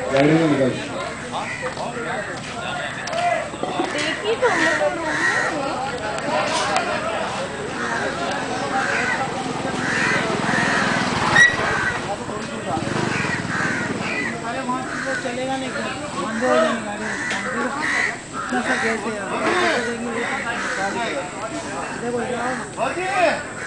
गाड़ी में निकल। देखी तो अरे वहाँ वो चलेगा नहीं, बंद हो जाएगी गाड़ी। इतना सा कैसे देखो जाओ।